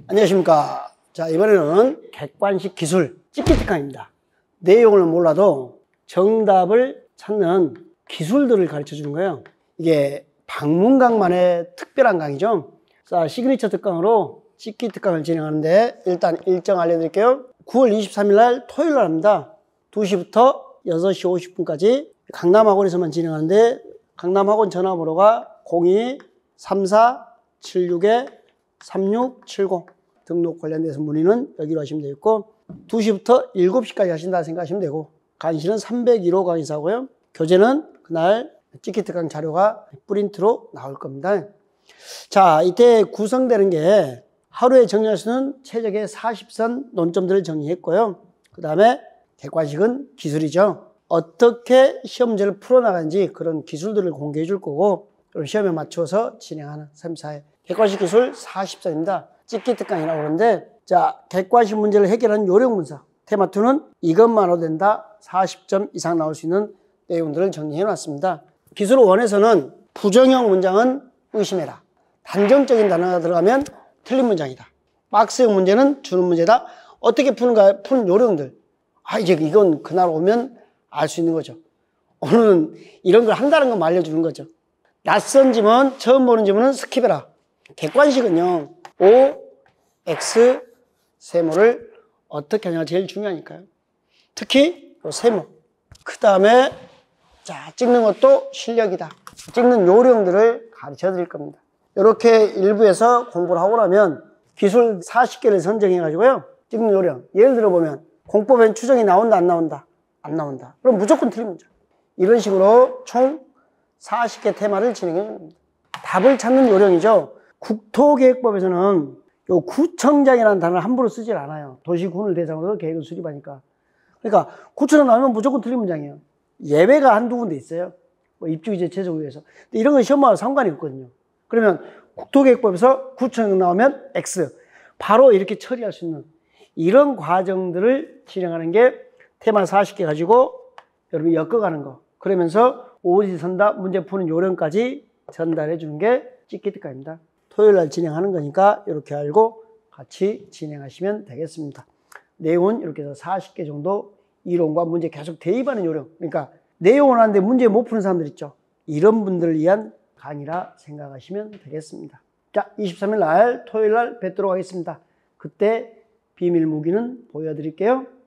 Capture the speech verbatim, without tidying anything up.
안녕하십니까. 자, 이번에는 객관식 기술 찍기 특강입니다. 내용을 몰라도 정답을 찾는 기술들을 가르쳐 주는 거예요. 이게 방문강만의 특별한 강의죠. 자, 시그니처 특강으로 찍기 특강을 진행하는데 일단 일정 알려드릴게요. 구월 이십삼일 날 토요일 날 합니다. 두 시부터 여섯 시 오십 분까지 강남학원에서만 진행하는데 강남학원 전화번호가 공이 삼사 칠육 삼육 칠공 등록 관련돼서 문의는 여기로 하시면 되겠고 두 시부터 일곱 시까지 하신다 생각하시면 되고 강의실은 삼백일 호 강의사고요. 교재는 그날 찍기 특강 자료가 프린트로 나올 겁니다. 자, 이때 구성되는 게 하루에 정리할 수는 최적의 사십 선 논점들을 정리했고요. 그 다음에 객관식은 기술이죠. 어떻게 시험 문제를 풀어나가는지 그런 기술들을 공개해 줄 거고 그럼 시험에 맞춰서 진행하는 삼, 사회 객관식 기술 사십 선입니다. 찍기 특강이라고 그러는데 자, 객관식 문제를 해결하는 요령 문서 테마 이는 이것만으로 된다. 사십 점 이상 나올 수 있는 내용들을 정리해 놨습니다. 기술 일에서는 부정형 문장은 의심해라. 단정적인 단어가 들어가면 틀린 문장이다. 박스형 문제는 주는 문제다. 어떻게 푸는가 푸는 요령들. 아, 이제 이건 그날 오면 알 수 있는 거죠. 오늘은 이런 걸 한다는 거 알려주는 거죠. 낯선 지문, 처음 보는 지문은 스킵해라. 객관식은요, O, X, 세모를 어떻게 하냐가 제일 중요하니까요. 특히 세모. 그 다음에 자, 찍는 것도 실력이다. 찍는 요령들을 가르쳐 드릴 겁니다. 이렇게 일부에서 공부를 하고 나면 기술 사십 개를 선정해 가지고요. 찍는 요령. 예를 들어 보면 공법엔 추정이 나온다 안 나온다? 안 나온다. 그럼 무조건 틀린 문제. 이런 식으로 총 사십 개 테마를 진행해 줍니다. 답을 찾는 요령이죠. 국토계획법에서는 요 구청장이라는 단어를 함부로 쓰질 않아요. 도시군을 대상으로 계획을 수립하니까. 그러니까 구청장 나오면 무조건 틀린 문장이에요. 예외가 한두 군데 있어요. 뭐 입주기재 최저우위에서. 근데 이런 건 시험하고 상관이 없거든요. 그러면 국토계획법에서 구청장 나오면 X. 바로 이렇게 처리할 수 있는 이런 과정들을 진행하는 게 테마 사십 개 가지고 여러분이 엮어가는 거. 그러면서 오지 선답 문제 푸는 요령까지 전달해 주는 게 찍기 특강입니다. 토요일 날 진행하는 거니까 이렇게 알고 같이 진행하시면 되겠습니다. 내용은 이렇게 해서 사십 개 정도 이론과 문제 계속 대입하는 요령. 그러니까 내용을 하는데 문제 못 푸는 사람들 있죠. 이런 분들을 위한 강의라 생각하시면 되겠습니다. 자, 이십삼일 날 토요일 날 뵙도록 하겠습니다. 그때 비밀 무기는 보여드릴게요.